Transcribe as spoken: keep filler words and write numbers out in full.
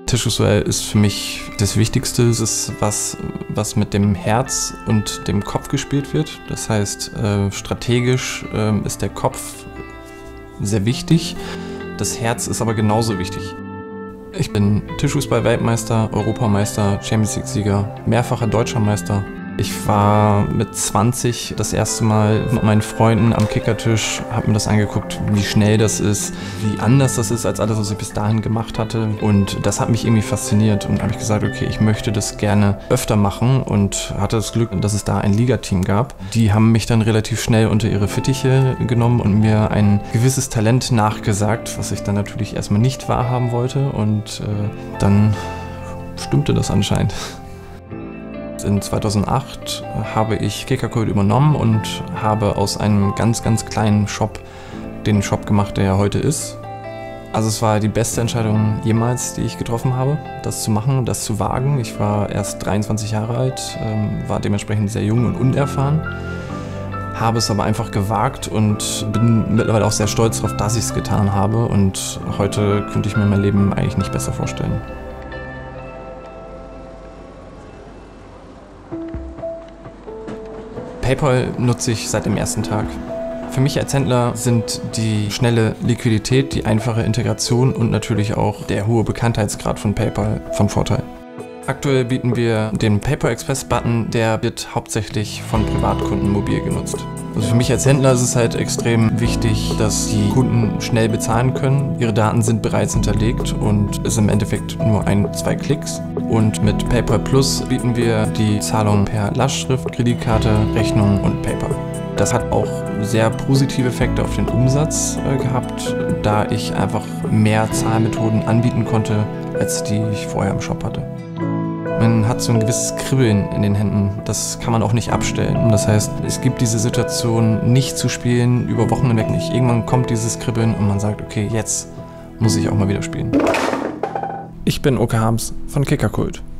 Tischfußball ist für mich das Wichtigste. Es ist was, was mit dem Herz und dem Kopf gespielt wird. Das heißt, äh, strategisch äh, ist der Kopf sehr wichtig. Das Herz ist aber genauso wichtig. Ich bin Tischfußball-Weltmeister, Europameister, Champions League-Sieger, mehrfacher Deutscher Meister. Ich war mit zwanzig das erste Mal mit meinen Freunden am Kickertisch, habe mir das angeguckt, wie schnell das ist, wie anders das ist als alles, was ich bis dahin gemacht hatte. Und das hat mich irgendwie fasziniert und habe ich gesagt, okay, ich möchte das gerne öfter machen und hatte das Glück, dass es da ein Ligateam gab. Die haben mich dann relativ schnell unter ihre Fittiche genommen und mir ein gewisses Talent nachgesagt, was ich dann natürlich erstmal nicht wahrhaben wollte, und äh, dann stimmte das anscheinend. In zweitausendacht habe ich Kickerkult übernommen und habe aus einem ganz, ganz kleinen Shop den Shop gemacht, der ja heute ist. Also es war die beste Entscheidung jemals, die ich getroffen habe, das zu machen, das zu wagen. Ich war erst dreiundzwanzig Jahre alt, war dementsprechend sehr jung und unerfahren, habe es aber einfach gewagt und bin mittlerweile auch sehr stolz darauf, dass ich es getan habe, und heute könnte ich mir mein Leben eigentlich nicht besser vorstellen. PayPal nutze ich seit dem ersten Tag. Für mich als Händler sind die schnelle Liquidität, die einfache Integration und natürlich auch der hohe Bekanntheitsgrad von PayPal von Vorteil. Aktuell bieten wir den PayPal Express Button, der wird hauptsächlich von Privatkunden mobil genutzt. Also für mich als Händler ist es halt extrem wichtig, dass die Kunden schnell bezahlen können. Ihre Daten sind bereits hinterlegt und es ist im Endeffekt nur ein, zwei Klicks. Und mit PayPal Plus bieten wir die Zahlung per Lastschrift, Kreditkarte, Rechnung und PayPal. Das hat auch sehr positive Effekte auf den Umsatz äh, gehabt, da ich einfach mehr Zahlmethoden anbieten konnte, als die ich vorher im Shop hatte. Man hat so ein gewisses Kribbeln in den Händen, das kann man auch nicht abstellen. Das heißt, es gibt diese Situation, nicht zu spielen, über Wochen hinweg nicht. Irgendwann kommt dieses Kribbeln und man sagt, okay, jetzt muss ich auch mal wieder spielen. Ich bin Oke Harms von Kickerkult.